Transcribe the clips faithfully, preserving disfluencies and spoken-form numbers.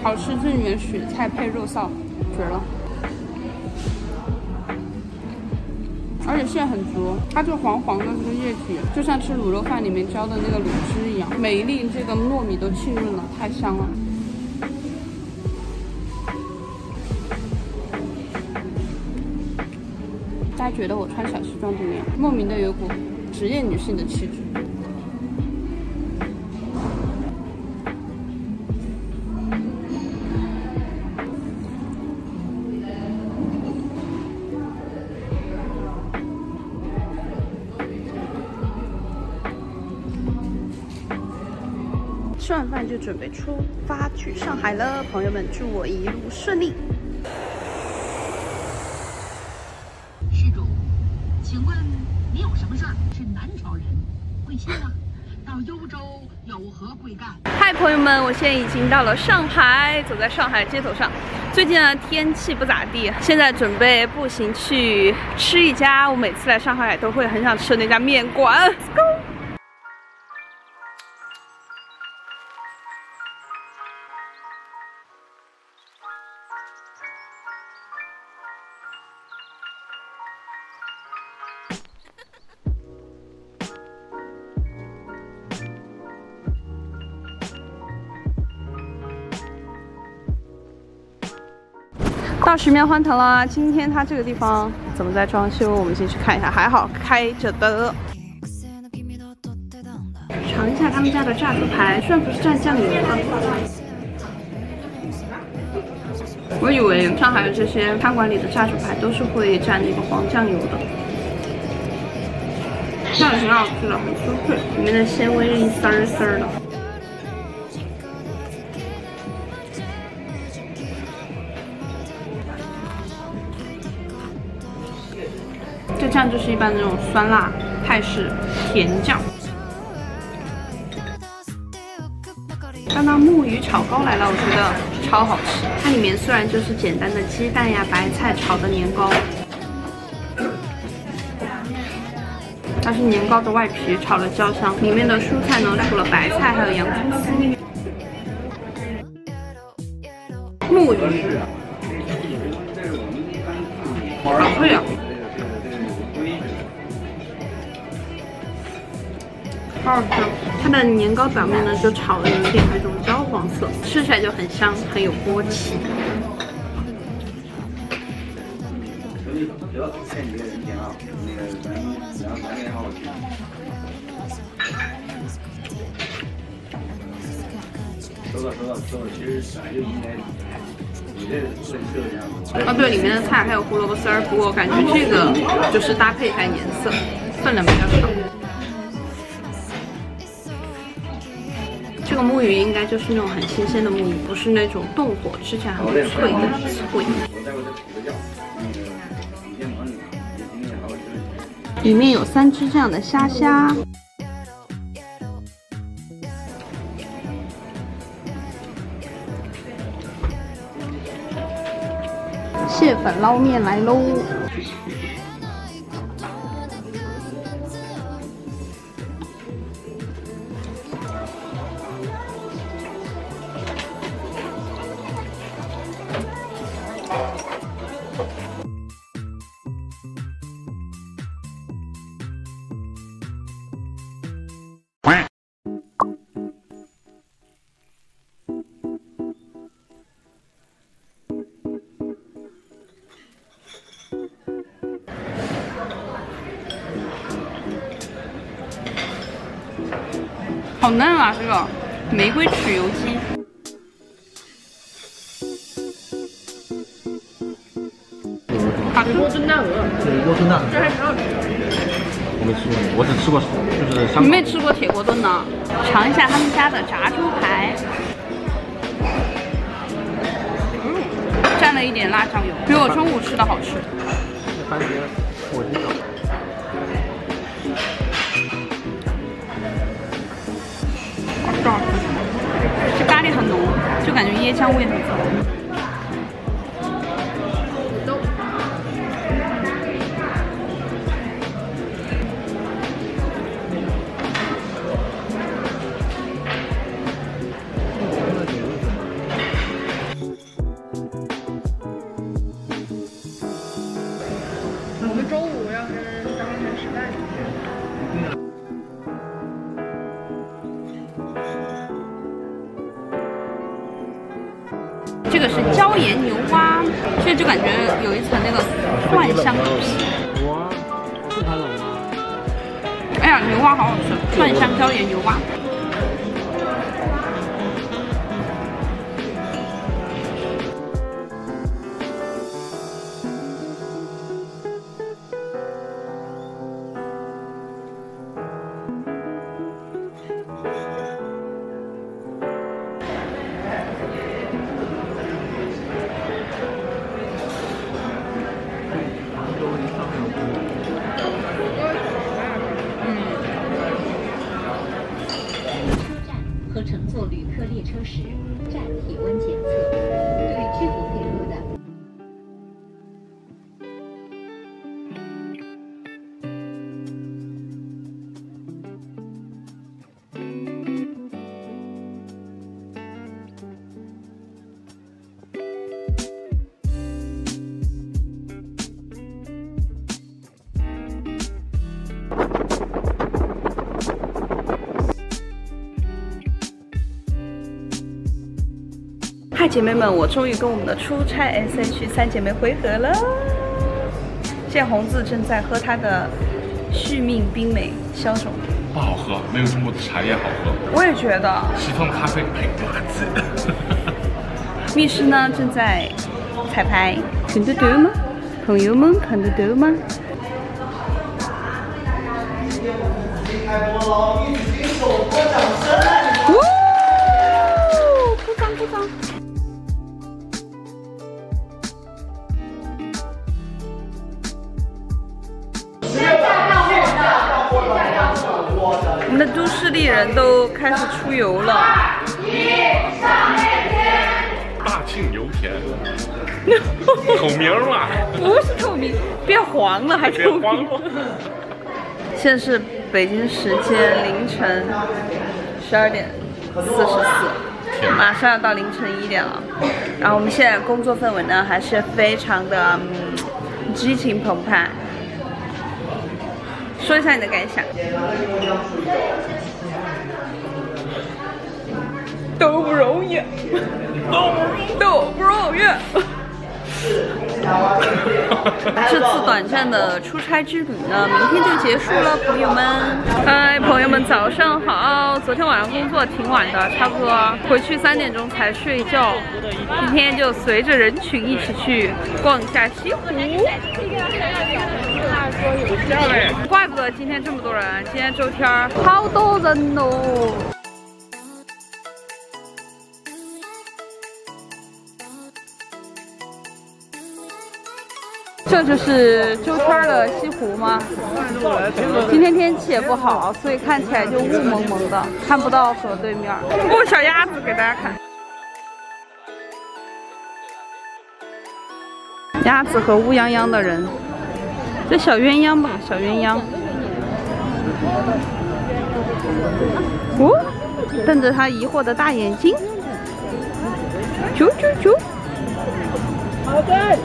好吃，这里面雪菜配肉臊，绝了。而且馅很足，它这黄黄的这个液体，就像吃卤肉饭里面浇的那个卤汁一样，每一粒这个糯米都浸润了，太香了。大家觉得我穿小西装怎么样？莫名的有股职业女性的气质。吃完饭就准备出发去上海了，朋友们，祝我一路顺利。 施主，请问你有什么事儿？是南朝人，贵姓啊？到幽州有何贵干？ 嗨，朋友们，我现在已经到了上海，走在上海街头上。最近呢，天气不咋地，现在准备步行去吃一家我每次来上海都会很想吃的那家面馆。Let's go！到十面欢腾了，今天它这个地方怎么在装修？我们进去看一下，还好开着的。尝一下他们家的炸猪排，虽然不是蘸酱油啊。我以为上海的这些餐馆里的炸猪排都是会蘸那个黄酱油的，这样挺好吃的，很酥脆，里面的纤维一丝儿丝儿的。这酱就是一般的那种酸辣泰式甜酱。刚刚木鱼炒糕来了，我觉得超好吃。它里面虽然就是简单的鸡蛋呀、白菜炒的年糕，但是年糕的外皮炒了焦香，里面的蔬菜呢，除了白菜还有洋葱丝。木鱼，好脆啊！好好吃，它的年糕表面呢就炒的有点那种焦黄色，吃起来就很香，很有锅气。哦，对，里面的菜还有胡萝卜丝儿，不过我感觉这个就是搭配一下颜色，分量比较少。这个木鱼应该就是那种很新鲜的木鱼，不是那种冻火，吃起来很脆的脆。里面有三只这样的虾虾，蟹粉捞面来喽！好嫩啊，这个玫瑰豉油鸡。铁锅炖大鹅，铁锅炖大鹅，这还挺好吃。我没吃过，我只吃过就是香。你没吃过铁锅炖呢？尝一下他们家的炸猪排，嗯，蘸了一点辣酱油，比我中午吃的好吃。这番茄我知道。好吃，这咖喱很浓，就感觉椰浆味很重。 这个是椒盐牛蛙，所以就感觉有一层那个蒜香的皮。 哇，是它冷吗？ 哎呀，牛蛙好好吃，蒜香椒盐牛蛙。 和乘坐旅客列车时站体温检测，对居服配合的。 嗨，姐妹们，我终于跟我们的出差 S H 三姐妹会合了。现在红子正在喝她的续命冰美消肿， 不好喝，没有中国的茶叶好喝。 我也觉得。 西方咖啡配垃圾。 密室呢正在彩排，看得到吗？朋友们看得到吗？哦，鼓掌鼓掌！我们的都市丽人都开始出游了。 大庆油田，口名嘛？ 不是透明，变黄了还别透明。 慌了。 现在是北京时间凌晨十二点四十四，马上要到凌晨一点了。然后我们现在工作氛围呢还是非常的、嗯、激情澎湃。说一下你的感想。都不容易，都不容易。这次短暂的出差之旅呢，明天就结束了，朋友们。嗨，朋友们，早上好！昨天晚上工作挺晚的，差不多回去三点钟才睡觉。今天就随着人群一起去逛一下西湖。怪不得今天这么多人，今天周天儿，好多人哦。这就是周天的西湖吗？今天天气也不好，所以看起来就雾蒙蒙的，看不到河对面。哦，小鸭子给大家看，鸭子和乌泱泱的人，这小鸳鸯吧，小鸳鸯。哦，瞪着他疑惑的大眼睛，啾啾啾。好的。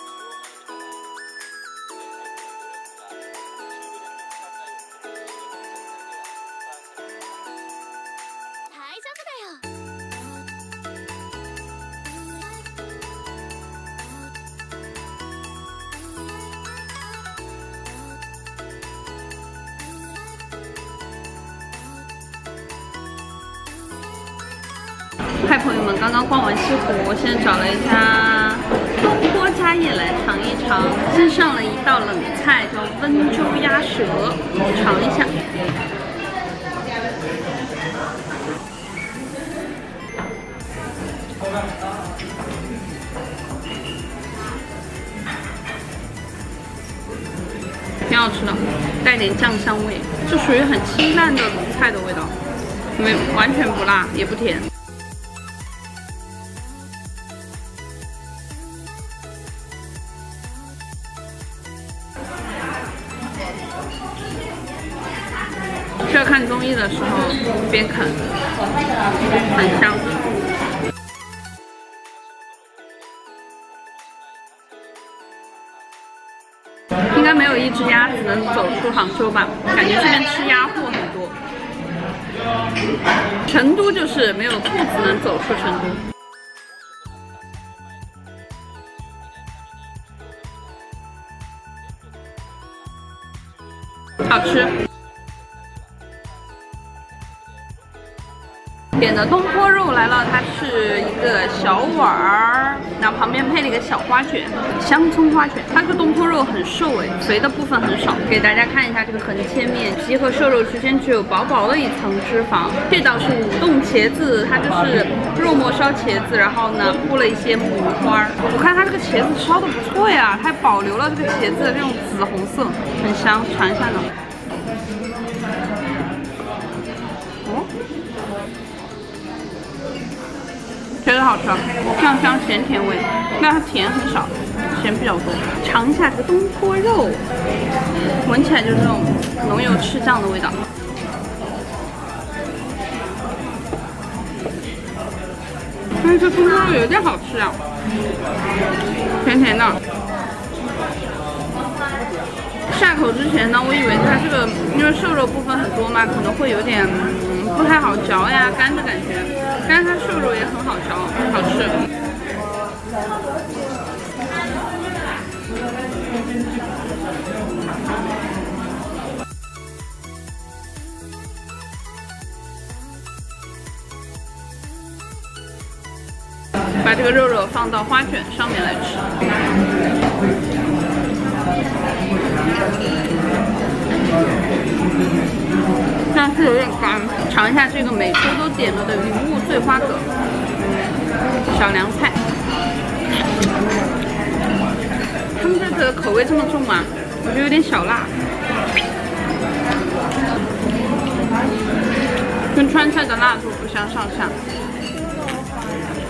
嗨，朋友们，刚刚逛完西湖，现在找了一家东坡家宴来尝一尝。先上了一道冷菜，叫温州鸭舌，尝一下。挺好吃的，带点酱香味，就属于很清淡的鲁菜的味道，没完全不辣，也不甜。这看综艺的时候边啃，很香。应该没有意一只鸭子能走出杭州吧，感觉这边吃鸭货很多。成都就是没有兔子能走出成都。好吃。点的东坡肉来了，它是一个小碗儿，然后旁边配了一个小花卷，香葱花卷。它这个东坡肉很瘦哎，肥的部分很少。给大家看一下这个横切面，鸡和瘦肉之间只有薄薄的一层脂肪。这道是五冻茄子，它就是肉末烧茄子，然后呢铺了一些木鱼花。我看它这个茄子烧的不错呀，它还保留了这个茄子的这种紫红色，很香，尝一下呢。哦。觉得好吃，酱香咸甜味，但它甜很少，咸比较多。尝一下这个东坡肉，闻起来就是那种浓油赤酱的味道。但是这东坡肉有点好吃啊，甜甜的。下口之前呢，我以为它这个因为瘦肉部分很多嘛，可能会有点嗯不太好嚼呀，干的感觉。但是它瘦肉也很好嚼，好吃。把这个肉肉放到花卷上面来吃。但是有点干，尝一下这个每周都点了的云雾醉花蛤，小凉菜。他们这个口味这么重吗？我觉得有点小辣，跟川菜的辣度不相上下。